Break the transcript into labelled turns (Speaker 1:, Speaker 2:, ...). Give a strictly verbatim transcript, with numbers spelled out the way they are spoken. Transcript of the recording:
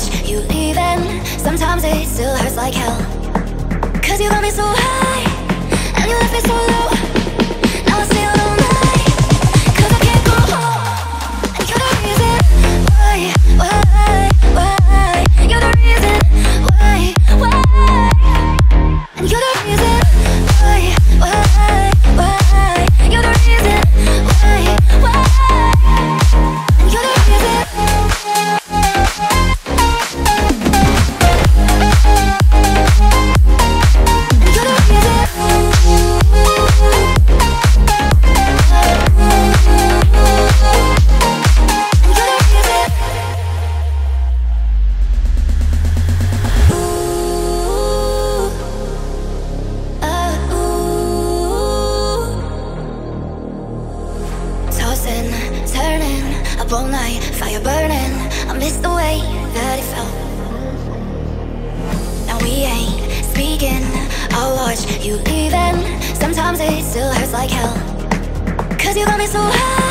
Speaker 1: watch you leaving. Sometimes it still hurts like hell, 'cause you got me so high and you left me so low. Now I stay out all night 'cause I can't go home. And you're the reason why, why, why. You're the reason why, why. And you're the reason why, why, why. You're the reason why, why. And you're the reason. Turning up all night, fire burning. I miss the way that it felt. Now we ain't speaking, I'll watch you leaving. Sometimes it still hurts like hell, 'cause you got me so high